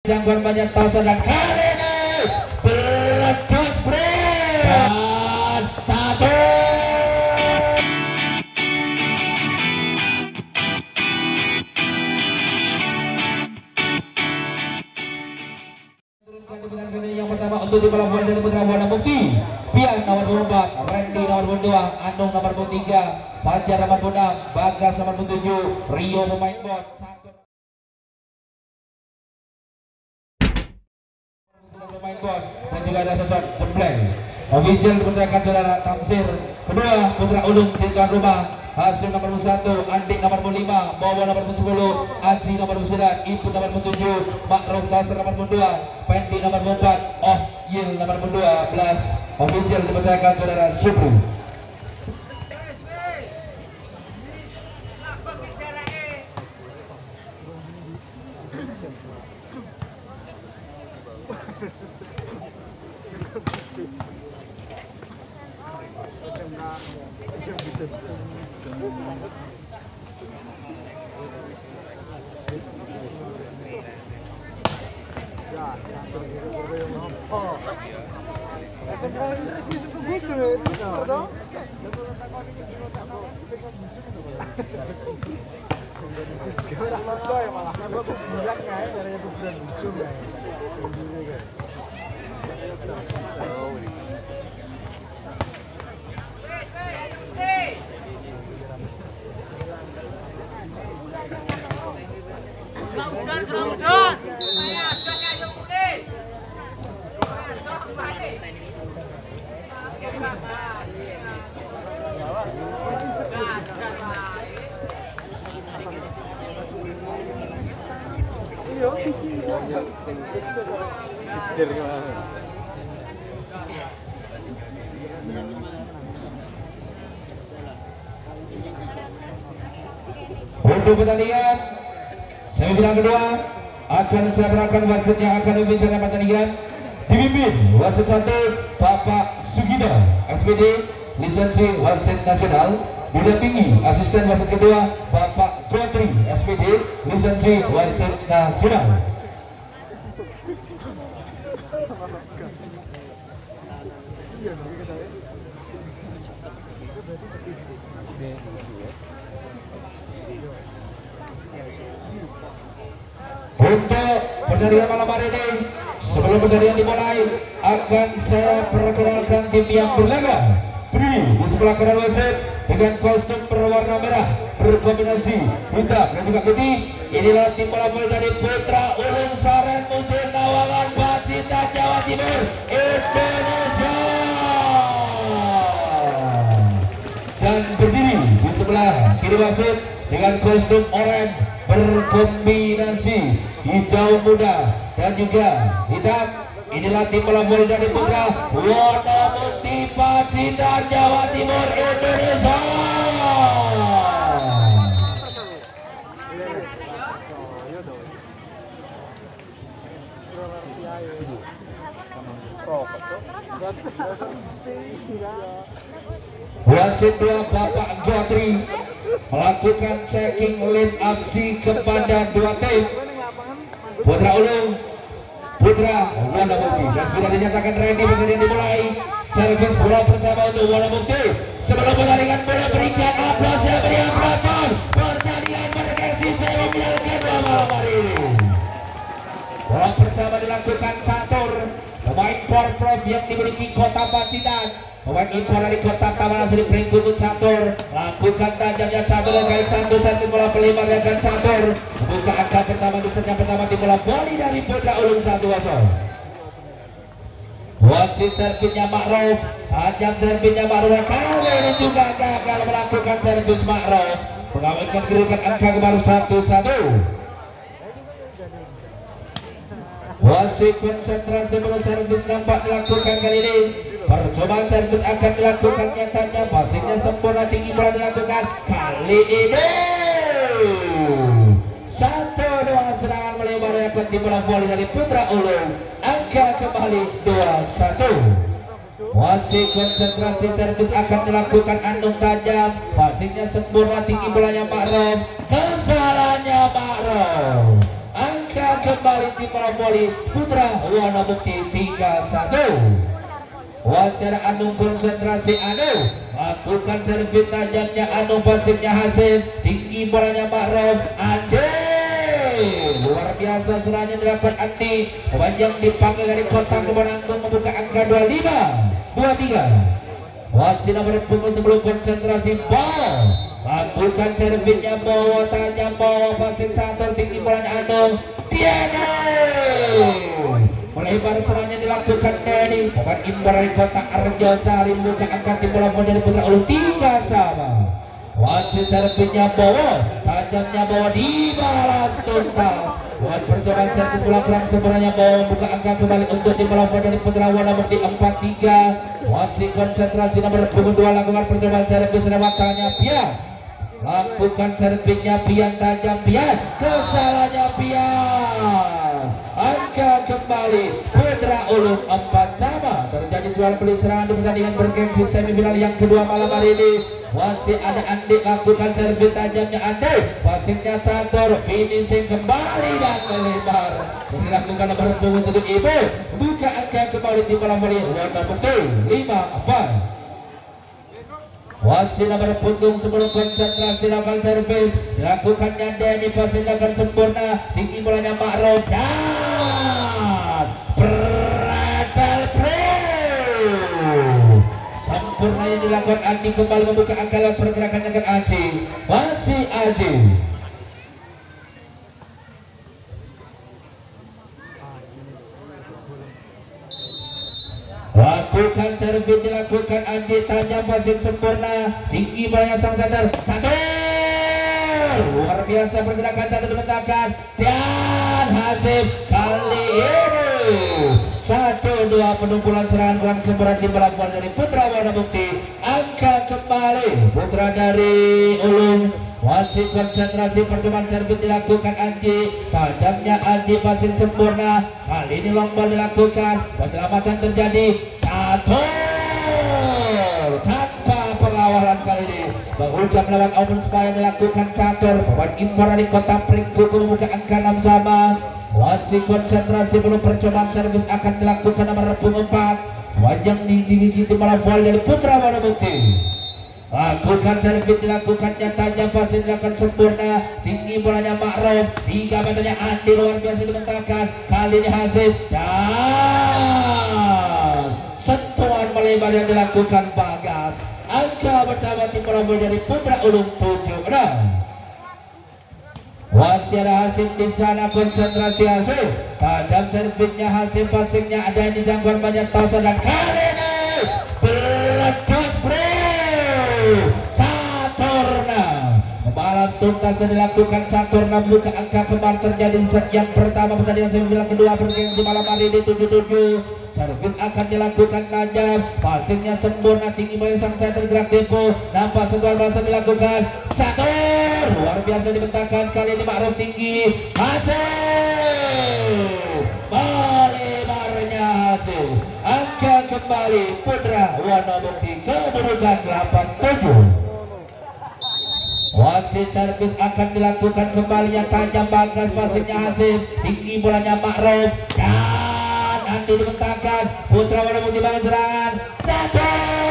Jangkauan banyak tahu dan kali ini meletus break dan satu. Yang pertama untuk di bola dari Putra Buana Bukti, Pian nomor 24, Randy nomor 22, Andung nomor 23, Fajar nomor 26, Bagas nomor 27, Rio pemain bot. Pemain bot dan juga ada sosok Jembleng. Official dipercayakan saudara Tamsir. Kedua Putra Ulung di tuan rumah. Hasil nomor 1, Andik nomor 5, Bawa nomor 10, Aji nomor 9, Ibu nomor 7, Makruf Kasar nomor 2, Pendi nomor 4, Oh Yil nomor 12. Official dipercayakan saudara Syukri. Untuk pertandingan semifinal kedua akan saya serahkan wasit yang akan memimpin pertandingan. Dipimpin wasit 1 Bapak Sugida SPD, lisensi wasit nasional. Didampingi asisten wasit kedua Bapak Gotri SPD, lisensi wasit nasional. Untuk pertandingan malam hari ini, sebelum pertandingan dimulai, akan saya perkenalkan tim yang berlaga. Berdiri di sebelah kanan wasit dengan kostum berwarna merah berkombinasi hitam dan juga putih. Inilah tim bola voli dari Putra Ulung Saren Muncul Nawangan Pacitan Jawa Timur Indonesia. Dan berdiri di sebelah kiri wasit dengan kostum oranye berkombinasi hijau muda dan juga hitam. Inilah tim bola voli dari Putra Wonomukti Pacitan Jawa Timur Indonesia. Wasit 2 Bapak Gotri melakukan checking lead aksi kepada 2 tim Putra Ulung, Putra Wonomukti, dan sudah dinyatakan ready pertandingan dimulai. Servis bola pertama untuk Wonomukti. Sebelum pertandingan boleh berikan aplaus yang meriah penonton. Pertandingan bergengsi semifinal kedua malam hari ini. Bola pertama dilakukan Catur, pemain Porprov yang dimiliki Kota Pacitan. Pemain impor dari Kota Taman Asri Pringkutut Catur lakukan tajamnya Catur dan kali 1 servis bola pelipar dengan Catur. Buka angka pertama di set yang pertama di bola voli dari Putra Ulung 1-0. Wasit servisnya Makruf, tajam servisnya Makruf. Kali ini juga gagal melakukan servis Makruf, mengawetkan kedudukan angka kembali 1-1. Wasit konsentrasi menurut servis nampak dilakukan kali ini. Percobaan servis akan dilakukan nyatanya, passingnya sempurna, tinggi bola dilakukan kali ini. 1-2 serangan melebar dapat di bola voli dari Putra Ulung. Angka kembali 2-1. Wasit konsentrasi servis akan dilakukan Andung tajam, passingnya sempurna, tinggi bolanya Makruf, kesalahannya Makruf. Angka kembali tim bola voli putra Wanabukti 3-1. Wawancara anu konsentrasi anu lakukan servis tajamnya anu pasirnya hasil tinggi bolanya Ma'ruf Ande luar biasa serangan dilakukan Andi panjang dipanggil dari kotak kemenangan membuka angka 25-23. Wasit nomor punggung sebelum konsentrasi ball lakukan servisnya bawa tajam bawa pasir satu tinggi bolanya anu Diana melebar serangan dilakukan Denny pemain impor dari kota Arjo Sari membuka angka tim bola dari putra Ulu 3-3. Wasit servisnya bawa tajamnya bawa dibalas tuntas buat percobaan servis bola kurang sempurnanya bawa membuka angka kembali untuk tim bola dari putra Wanabukti 4-3. Wasit konsentrasi nomor punggung 2 lakukan percobaan servis lewatannya Pian lakukan servisnya Pian tajam Pian kesalahannya Pian angka kembali Putra Ulum 4-sama. Terjadi jual beli serangan di pertandingan bergengsi semifinal yang kedua malam hari ini. Wasit ada Andi lakukan servis tajamnya Andi wasitnya Sator finishing kembali dan melebar dilakukan nomor punggung 7 Ibu buka angka kembali di bola voli Wanabukti 5-4. Wasit nomor punggung sebelum konsentrasi lakukan servis dilakukannya Denny pasindakan sempurna tinggi bolanya Ma'ruf dan Bradal Pro sempurna yang dilakukan Andi kembali membuka angka lewat pergerakannya ke Aji masih Aji lakukan servis dilakukan Andi tajam pasir sempurna tinggi banyak sang Satar satu luar biasa pergerakan satu dibentangkan dan Hasib kali ini 1-2 penumpulan serangan kurang sempurna di melakukan dari Putra Wanabukti angka kembali putra dari Ulum. Wasit konsentrasi percobaan servis dilakukan Anji tajamnya Anji pasir sempurna kali ini long ball dilakukan penyelamatan terjadi satu tanpa pengawalan kali ini menghujam lewat open supaya dilakukan catur pemain impor dari kota Pringkuku membuka angka 6 sama. Wasit konsentrasi belum percobaan servis akan dilakukan nomor 4 wajang di bola voli dari Putra Wanabukti lakukan servis dilakukannya tajam pasir dilakukan sempurna tinggi bolanya Ma'ruf 3 meternya Andi luar biasa dibentangkan kali ini Hasib dan sentuhan melebar yang dilakukan Bagas angka pertama tim bola voli dari Putra Ulum 7-6. Wasit Hasim di sana konsentrasi Hasim tajam servisnya Hasim pasingnya ada di jangkauan banyak Tausa dan kali ini meletus Saturna membalas tuntas dan dilakukan Saturna buka angka kembali terjadi set yang pertama pertandingan semifinal kedua bergengsi malam hari di 7-7. Servis akan dilakukan tajam passingnya sempurna tinggi boleh sang saya tergerak tempo nampak sentuhan bahasa dilakukan satu luar biasa dibentangkan kali ini Ma'ruf tinggi hasil melebarnya hasil angka kembali Putra Wanabukti kedudukan 8-7. Wasit servis akan dilakukan kembali yang tajam bagas passingnya Hasim tinggi bolanya Ma'ruf dan Andi dibentangkan Putra Wanabukti bangun serangan satu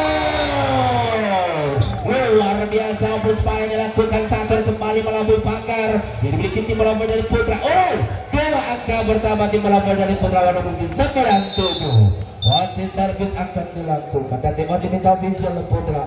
luar biasa supaya dilakukan Satur kembali melalui pagar dimiliki tim bola dari Putra dua angka pertama tim bola dari Putra Wanabukti 9-7. Wasit servis akan dilakukan dan tim diminta visual Putra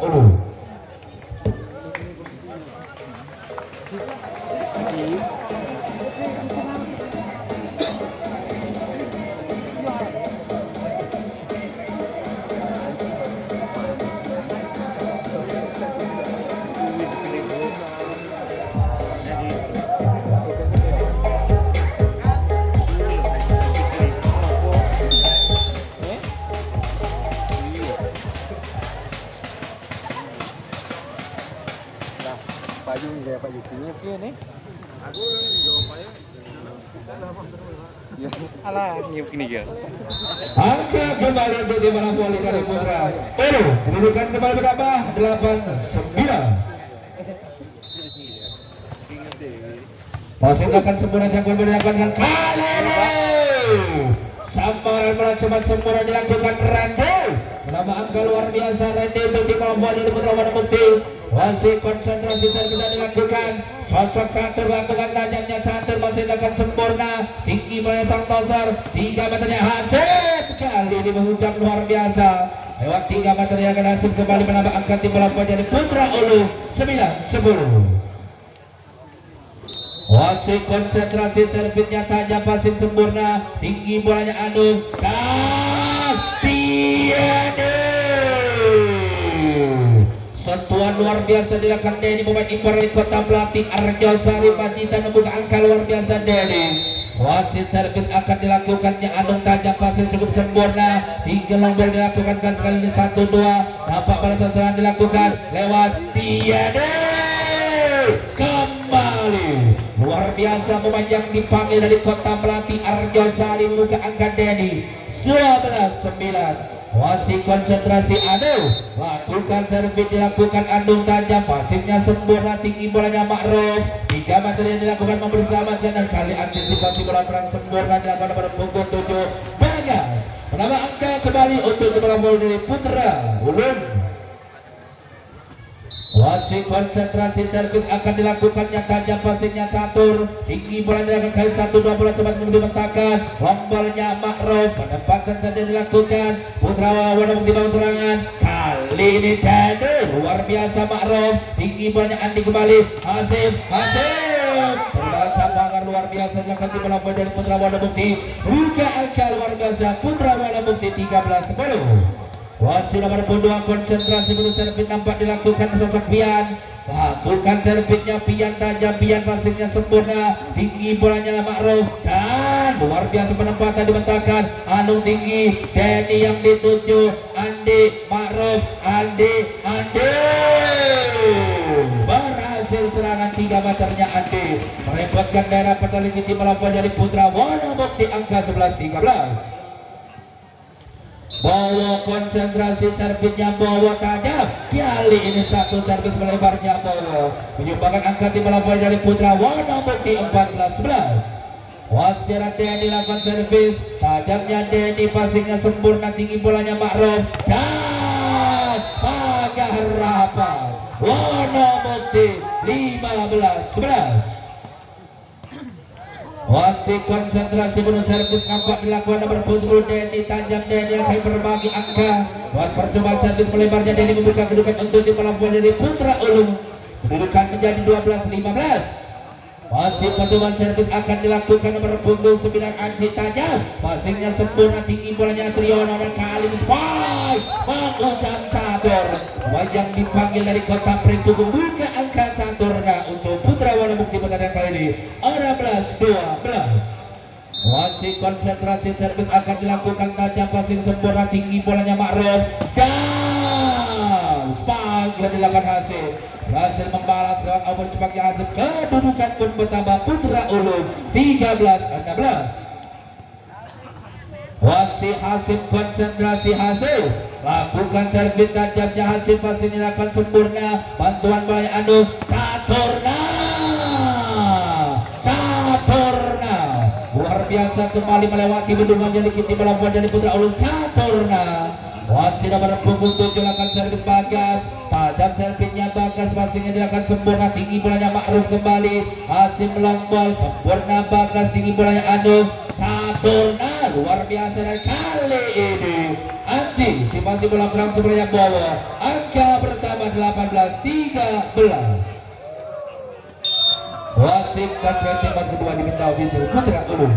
Pak Yukinya nih. Aku alah nyiuk ini ya. Angka kembali untuk di bola voli dari Putra. Kedudukan kembali bertambah 8-9. Masih akan sempurna jagoan dilakukan kali ini. Sambaran bola cepat sempurna dilakukan Randy. Menambah angka luar biasa Randy untuk di kelompok dari Putra Wana Bukti. Masih konsentrasi bisa dilakukan. Sosok satu lakukan tajamnya satu masih dilakukan sempurna. Tinggi bola sang tosar. 3 meternya Hasib. Kali ini menghujam luar biasa. Lewat 3 meter yang akan Hasib kembali menambah angka tim bola dari Putra Ulu 9-10. Masih konsentrasi servisnya tajam passing sempurna. Tinggi bolanya Anu dan Tiade. Sentuhan luar biasa dilakukan Denny pemain impor dari Kota Pelatih Arjo Sari Pacitan membuka angka luar biasa Denny. Wasit servis akan dilakukannya Anu tajam passing cukup sempurna. Hingga longgol dilakukan kali ini 1-2. Nampak balasan serangan dilakukan lewat Tiade. Kembali luar biasa pemain yang dipanggil dari Kota Pelatih Arjo Sari membuka angka Denny 12-9. Masih konsentrasi Anu, lakukan servis dilakukan Andung tajam, passingnya sempurna, tinggi bolanya Ma'ruf. 3 meter yang dilakukan memberi selamatkan dan kali antisipasi bola terang sempurna dilakukan pada pukul 7. Bagas menambah angka kembali untuk bola dari Putra Ulun. Masih konsentrasi servis akan dilakukannya tajam passingnya catur, tinggi bola dilakukan kali 1-2 bola cepat dibentangkan, lombalnya Ma'ruf menempatkan saja dilakukan Putra Wana Bukti bangun serangan kali ini Dede luar biasa Ma'ruf, tinggi bolanya Andi kembali Hasib terbaca bangar luar biasa dilakukan di bola dari Putra Wana Bukti buka angka luar biasa Putra Wana Bukti 13-10. Wasit nomor 2 konsentrasi dulu servis nampak dilakukan sosok Pian. Lakukan servisnya Pian tajam, Pian passingnya sempurna, tinggi bolanya Ma'ruf dan luar biasa penempatan dibentangkan Anu tinggi, Denny yang dituju, Andi Ma'ruf, Andi berhasil serangan 3 meternya Andi merepotkan daerah pertandingan tim melawan dari Putra Wana Bukti angka 11-13. Bawa konsentrasi servisnya bawa tajam. Kali ini satu servis melebarnya bawa menyumbangkan angka tim melawan dari Putra Wana Bukti 14-11. Wasiran Denny lakukan servis tajamnya Denny, passingnya sempurna, tinggi bolanya Ma'ruf dan pagar rapat Wana Bukti 15-11. Masih konsentrasi penuh servis nampak dilakukan nomor 10 Denny tajam, Denny yang akan berbagi angka buat percobaan servis melebarnya Denny membuka kedudukan untuk di pelabuhan dari Putra Ulung kedudukan menjadi 12-15. Masih percobaan servis akan dilakukan nomor 9 Anji tajam, passingnya sempurna, tinggi bolanya Triyono dan kali ini mengucap catur yang dipanggil dari Kota Pringku membuka angka caturnya untuk Putra Wana Bukti pertandingan kali ini 16-12. Masih konsentrasi servis akan dilakukan tajam, passing sempurna, tinggi bolanya Ma'ruf dan spaghetti dilakukan hasil berhasil membalas lewat over cepatnya Hasib. Kedudukan pun bertambah Putra Ulum 13-16. Wasih Hasib konsentrasi Hasib lakukan servis tajamnya Hasib, passing dilakukan sempurna, bantuan bola Anu Caturna luar biasa kembali melewati bendungan jadi kita melawan dari Putra Ulum Caturna. Wasit nomor 7 lakukan servis Bagas, tajam servisnya Bagas, passingnya dilakukan sempurna, tinggi bolanya Ma'ruf kembali, Hasim longbol sempurna Bagas, tinggi bolanya Anu Caturna luar biasa dan kali ini antisipasi bola kurang sebenarnya bawa angka bertambah 18-13. Wasit dan tembak kedua diminta ofisial Putra Ulum.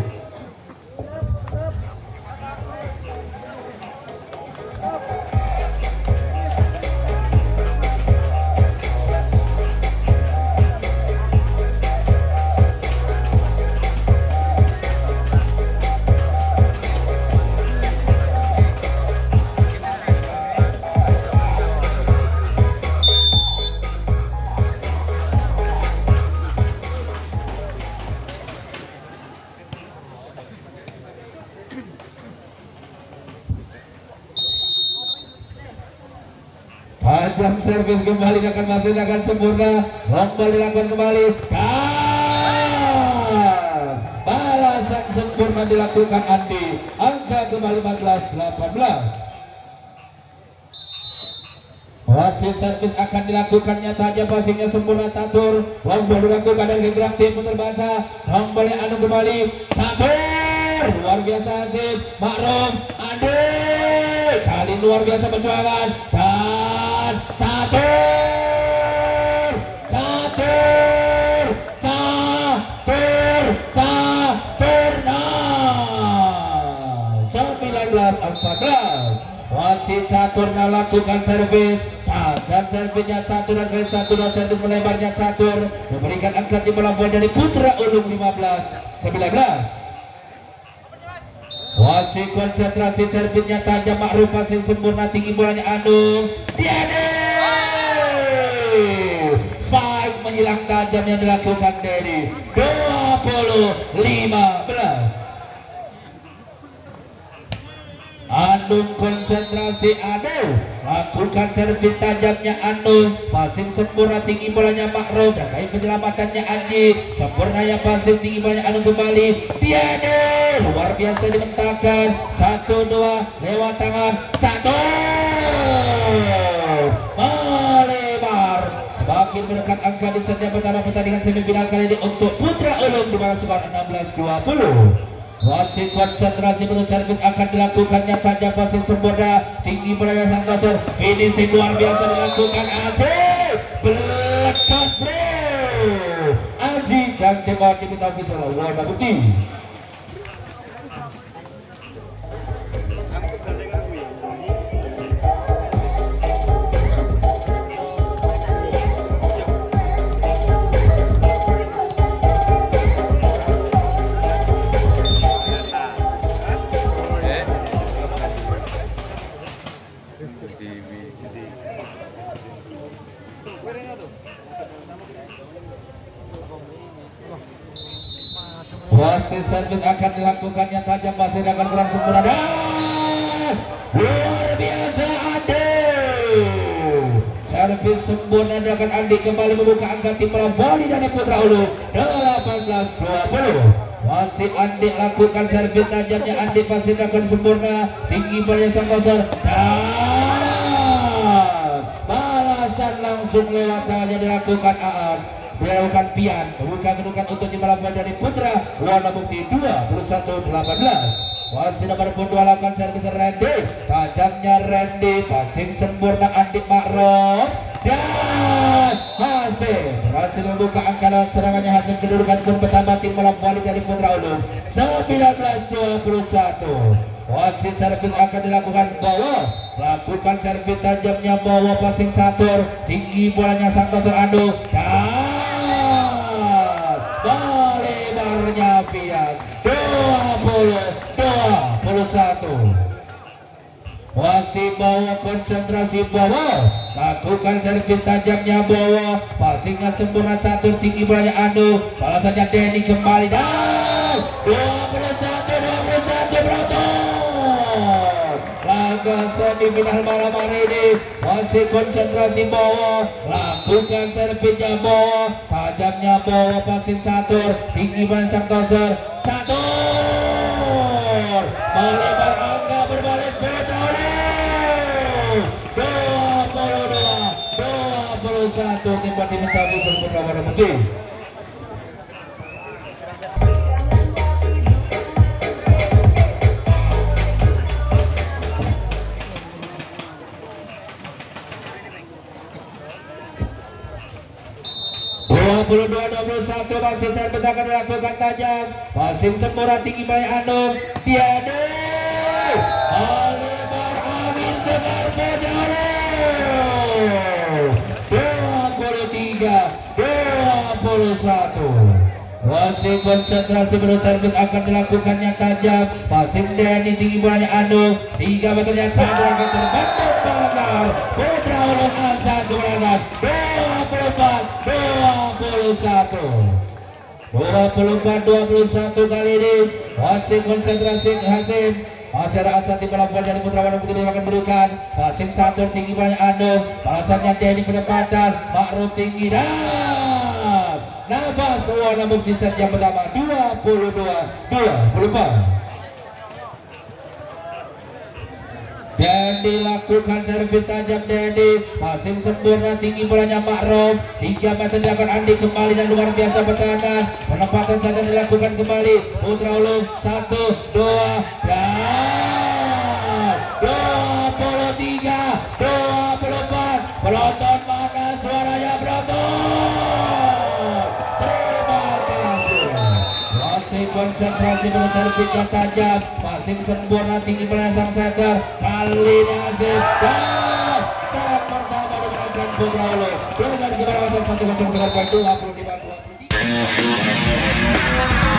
Tajam servis kembali akan masih akan sempurna, lombol dilakukan kembali akan dilakukan Andi. Angka kembali 14-18. Wasit servis akan dilakukannya saja, passingnya sempurna catur. Lomba dilakukan dari gerak tim putar basa. Kembali anu kembali catur. Luar biasa Asif. Makrum Andi. Kali luar biasa perjuangan dan catur. Catur. Catur. Catur. Nah. 19-14. Wasit catur melakukan servis. Dan servisnya catur dan kali satu dan satu melebarnya catur memberikan angka di bola dari Putra Ulung 15-19. Wasit konsentrasi, servisnya tajam, Makrum passing sempurna, tinggi bolanya Anu Diane. Spike menyilang tajam yang dilakukan Dedi. 20-15. Andung konsentrasi, Anu lakukan servis tajamnya Anu, passing sempurna, tinggi bolanya Makrum dan kali penyelamatannya Anji, sempurna ya passing, tinggi bolanya Anu kembali Diane, luar biasa dimentahkan 1-2 lewat tangan catur melebar semakin mendekat angka di set yang pertama pertandingan semifinal kali ini untuk Putra Ulung di mana skor 16-20. Wasit konsentrasi, bentuk servis akan dilakukannya saja, passing sempurna, tinggi beraya Santoso, finishing luar biasa dilakukan Aji, belekas bro, Aji dan tembak diminta visual warna putih. Wasit servis akan dilakukannya saja, masih akan kurang sempurna dan luar biasa Andi. Servis sempurna akan Andi kembali membuka angka tim bola voli dari Putra Ulung 18-20. Wasit Andi lakukan servis tajamnya Andi, passing akan sempurna, tinggi bolanya sang kosor dan balasan langsung lewat tangannya dilakukan Aan. Dilakukan Pian, membuka kedudukan untuk tim bola dari Putra warna bukti 21-18. Wasit nomor 2 lakukan servis Randy, tajamnya Randy, passing sempurna Andi Makrum dan Hasil berhasil membuka angka lewat serangannya. Hasil kedudukan pun bertambah tim bola dari Putra Ulung 19-21. Wasit servis akan dilakukan Bowo, lakukan servis tajamnya Bowo, passing catur, tinggi bolanya Santoso Anu dan melebarnya Pian 20-21. Wasit Bowo konsentrasi, Bowo lakukan servis tajamnya Bowo, passingnya sempurna catur, tinggi bolanya Anu, balasannya Denny kembali dan 21-21 berontok. Laga semifinal malam hari ini, wasit konsentrasi Bowo, lakukan servisnya Bowo, tajamnya Bowo, passing catur, tinggi bolanya Santoso catur, melebar angka berbalik Putra Ulung 22-21. Timba diminta visual Putra warna putih. 22-21. Masih servis akan dilakukan tajam, passing sempurna, tinggi baik Anu Tiade Oliver Amin Sekar Putra 23-21. Wasit konsentrasi, bentuk servis akan dilakukannya tajam, passing Denny, tinggi bolanya Anu, 3 meternya sadar ke terbentuk bakal Putra Ulung asal kemenangan 24-21 kali ini. Wasit konsentrasi Hasim, masih ada asal di pelabuhan dari Putra Warna Putih akan berikan passing catur, tinggi banyak Anu, balasannya Denny pendekatan Makrum tinggi dan nafas warna bukti set yang pertama 20-21. 22-24. Dan dilakukan servis tajam Dedi, passing sempurna tinggi bolanya Ma'ruf, 3 meter dilakukan Andi kembali dan luar biasa pertahanan, penempatan saja dilakukan kembali Putra Ulung 1, 2 dan 23-24. Penonton mana suaranya penonton? Terima kasih. Masih konsentrasi dengan servis yang tajam, masih sempurna tinggi bolanya sang setter. Kali ini Aziz dan saat pertama dimenangkan Putra Ulung. Belum lagi berhasil 1-0 dengan poin 25-23.